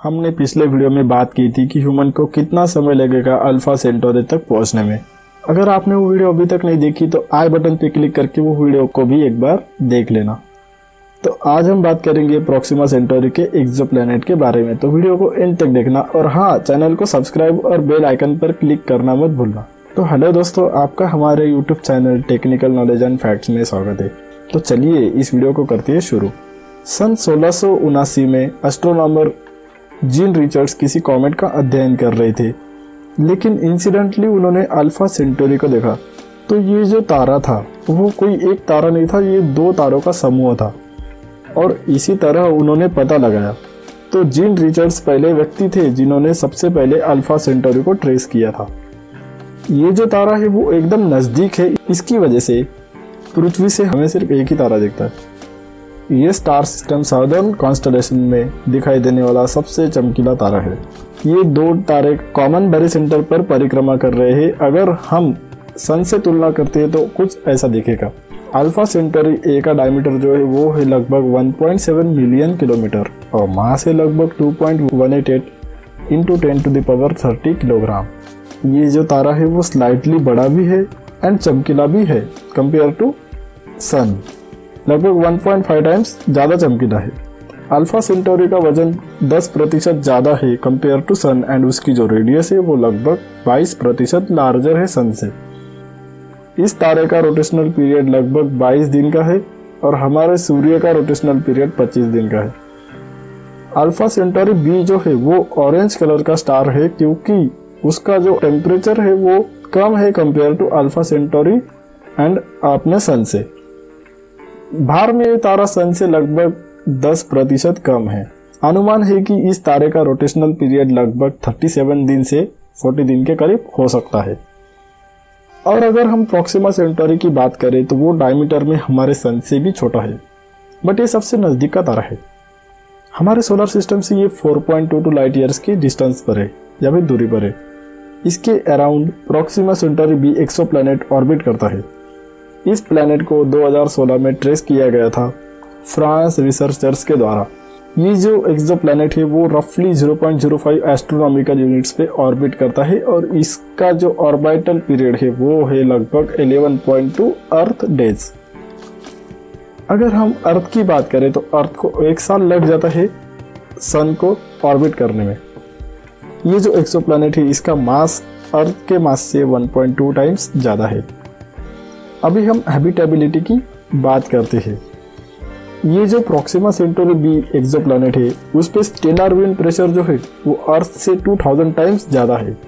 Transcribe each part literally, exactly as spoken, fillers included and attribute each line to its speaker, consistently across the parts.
Speaker 1: हमने पिछले वीडियो में बात की थी कि ह्यूमन को कितना समय लगेगा अल्फा सेंटोरी तक पहुंचने में। अगर आपने वो वीडियो अभी तक नहीं देखी तो आई बटन पे क्लिक करके वो वीडियो को भी एक बार देख लेना। तो आज हम बात करेंगे प्रोक्सिमा सेंटोरी के एक्सोप्लैनेट के बारे में, तो वीडियो को एंड तक देखना और हाँ, चैनल को सब्सक्राइब और बेल आइकन पर क्लिक करना मत भूलना। तो हेलो दोस्तों, आपका हमारे YouTube channel technical knowledge and facts में स्वागत है। तो चलिए इस वीडियो को करते हैं शुरू। सन सोलह सौ उनासी में एस्ट्रोनॉमर जीन रिचर्ड्स किसी कॉमेट का अध्ययन कर रहे थे, लेकिन इंसिडेंटली उन्होंने अल्फा सेंटोरी को देखा। तो ये जो तारा था वो कोई एक तारा नहीं था, ये दो तारों का समूह था और इसी तरह उन्होंने पता लगाया। तो जीन रिचर्ड्स पहले व्यक्ति थे जिन्होंने सबसे पहले अल्फा सेंटोरी को ट्रेस किया था। ये जो तारा है वो एकदम नज़दीक है, इसकी वजह से पृथ्वी से हमें सिर्फ एक ही तारा दिखता है। ये स्टार सिस्टम साउदर्न कॉन्स्टेलेशन में दिखाई देने वाला सबसे चमकीला तारा है। ये दो तारे कॉमन बेरी सेंटर पर परिक्रमा कर रहे हैं। अगर हम सन से तुलना करते हैं तो कुछ ऐसा दिखेगा। अल्फा सेंटोरी ए का डायमीटर जो है वो है लगभग one point seven million kilometre और मास है लगभग two point one eight eight into ten to the power thirty kilogram. ये जो तारा है वो स्लाइटली बड़ा भी है एंड चमकीला भी है कंपेयर टू सन, लगभग वन पॉइंट फाइव टाइम्स ज़्यादा चमकीला है। अल्फा सेंटोरी का वजन दस प्रतिशत ज़्यादा है कंपेयर टू सन एंड उसकी जो रेडियस है वो लगभग बाईस प्रतिशत लार्जर है सन से। इस तारे का रोटेशनल पीरियड लगभग बाईस दिन का है और हमारे सूर्य का रोटेशनल पीरियड पच्चीस दिन का है। अल्फा सेंटोरी बी जो है वो ऑरेंज कलर का स्टार है क्योंकि उसका जो टेम्परेचर है वो कम है compare to Alpha Centauri and अपने सन से। भार में ये तारा सन से लगभग दस प्रतिशत कम है। अनुमान है कि इस तारे का रोटेशनल पीरियड लगभग सैंतीस दिन से चालीस दिन के करीब हो सकता है। और अगर हम प्रोक्सिमा सेंटोरी की बात करें तो वो डायमीटर में हमारे सन से भी छोटा है, बट ये सबसे नज़दीक का तारा है। हमारे सोलर सिस्टम से ये four point two two light years की डिस्टेंस पर है या फिर दूरी पर है। इसके around Proxima Centauri B exoplanet orbit करता है। इस प्लैनेट को दो हज़ार सोलह में ट्रेस किया गया था फ्रांस रिसर्चर्स के द्वारा। ये जो एक्सोप्लैनेट है वो रफली zero point zero five astronomical units पे ऑर्बिट करता है और इसका जो ऑर्बिटल पीरियड है वो है लगभग ग्यारह पॉइंट टू अर्थ डेज। अगर हम अर्थ की बात करें तो अर्थ को एक साल लग जाता है सन को ऑर्बिट करने में। ये जो एक्सोप्लैनेट है इसका मास अर्थ के मास से वन पॉइंट टू टाइम्स ज़्यादा है। अभी हम हैबिटेबिलिटी की बात करते हैं। ये जो प्रोक्सिमा सेंटोरी बी एक्सोप्लैनेट है उस पे स्टेलर विंड प्रेशर जो है वो अर्थ से टू थाउज़ेंड टाइम्स ज़्यादा है।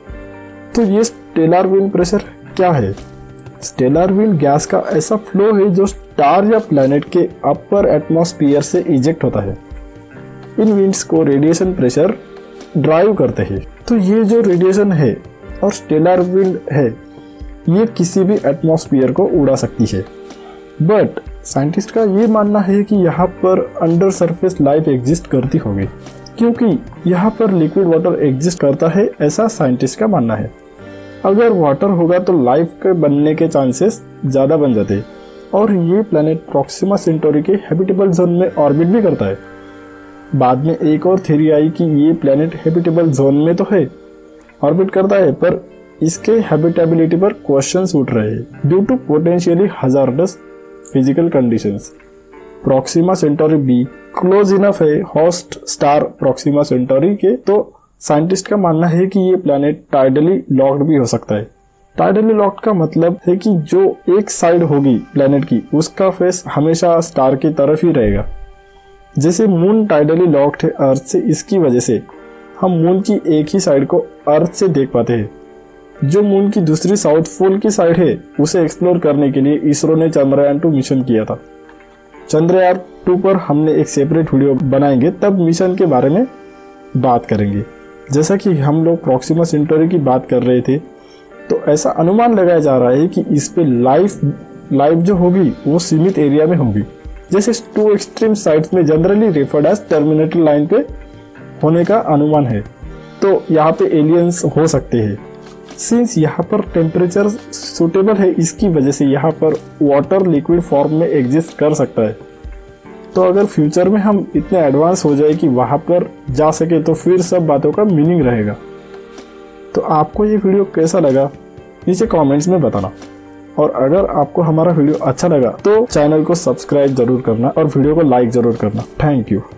Speaker 1: तो ये स्टेलर विंड प्रेशर क्या है? स्टेलर विंड गैस का ऐसा फ्लो है जो स्टार या प्लैनेट के अपर एटमॉस्फेयर से इजेक्ट होता है। इन विंड्स को रेडिएशन प्रेशर ड्राइव करते हैं। तो ये जो रेडिएशन है और स्टेलर विंड है ये किसी भी एटमॉस्फेयर को उड़ा सकती है, बट साइंटिस्ट का ये मानना है कि यहाँ पर अंडर सरफेस लाइफ एग्जिस्ट करती होगी क्योंकि यहाँ पर लिक्विड वाटर एग्जिस्ट करता है, ऐसा साइंटिस्ट का मानना है। अगर वाटर होगा तो लाइफ के बनने के चांसेस ज़्यादा बन जाते और ये प्लैनेट प्रोक्सिमा सेंटोरी के हैबिटेबल जोन में ऑर्बिट भी करता है। बाद में एक और थ्योरी आई कि ये प्लैनेट हैबिटेबल जोन में तो है, ऑर्बिट करता है, पर इसके हैबिटेबिलिटी पर क्वेश्चंस उठ रहे हैं due to potentially hazardous physical conditions. Proxima Centauri B close enough है होस्ट स्टार प्रोक्सिमा सेंटोरी के, तो साइंटिस्ट का मानना है कि ये प्लैनेट टाइडली लॉक्ड भी हो सकता है। टाइडली लॉक्ड का मतलब है कि जो एक साइड होगी प्लैनेट की उसका फेस हमेशा स्टार की तरफ ही रहेगा। जैसे मून टाइडली लॉक्ड है अर्थ से, इसकी वजह से हम मून की एक ही साइड को अर्थ से देख पाते हैं। जो मून की दूसरी साउथ पोल की साइड है उसे एक्सप्लोर करने के लिए इसरो ने चंद्रयान टू मिशन किया था। चंद्रयान टू पर हमने एक सेपरेट वीडियो बनाएंगे, तब मिशन के बारे में बात करेंगे। जैसा कि हम लोग प्रोक्सिमा सेंटोरी की बात कर रहे थे तो ऐसा अनुमान लगाया जा रहा है कि इस पे लाइफ लाइफ जो होगी वो सीमित एरिया में होगी। जैसे टू एक्सट्रीम साइड्स में generally referred as terminator line पे होने का अनुमान है, तो यहाँ पे एलियंस हो सकते हैं। सिंस यहाँ पर टेम्परेचर सुटेबल है इसकी वजह से यहाँ पर वाटर लिक्विड फॉर्म में एग्जिस्ट कर सकता है। तो अगर फ्यूचर में हम इतने एडवांस हो जाए कि वहाँ पर जा सके तो फिर सब बातों का मीनिंग रहेगा। तो आपको ये वीडियो कैसा लगा नीचे कमेंट्स में बताना, और अगर आपको हमारा वीडियो अच्छा लगा तो चैनल को सब्सक्राइब जरूर करना और वीडियो को लाइक जरूर करना। Thank you.